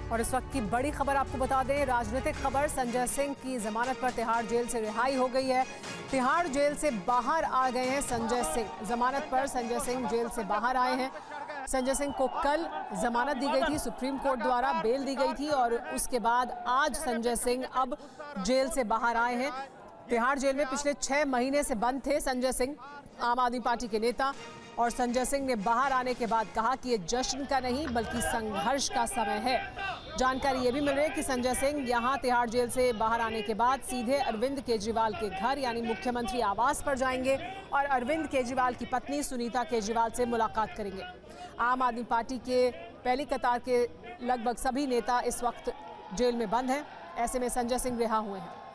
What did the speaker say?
और इस वक्त की बड़ी खबर आपको बता दें, राजनीतिक खबर। संजय सिंह की जमानत पर तिहाड़ जेल से रिहाई हो गई है। तिहाड़ जेल से बाहर आ गए हैं संजय सिंह। जमानत पर संजय सिंह जेल से बाहर आए हैं। संजय सिंह को कल जमानत दी गई थी, सुप्रीम कोर्ट द्वारा बेल दी गई थी और उसके बाद आज संजय सिंह अब जेल से बाहर आए हैं। तिहाड़ जेल में पिछले 6 महीने से बंद थे संजय सिंह, आम आदमी पार्टी के नेता। और संजय सिंह ने बाहर आने के बाद कहा कि ये जश्न का नहीं बल्कि संघर्ष का समय है। जानकारी ये भी मिल रही है कि संजय सिंह यहां तिहाड़ जेल से बाहर आने के बाद सीधे अरविंद केजरीवाल के घर यानी मुख्यमंत्री आवास पर जाएंगे और अरविंद केजरीवाल की पत्नी सुनीता केजरीवाल से मुलाकात करेंगे। आम आदमी पार्टी के पहली कतार के लगभग सभी नेता इस वक्त जेल में बंद हैं। ऐसे में संजय सिंह रिहा हुए हैं।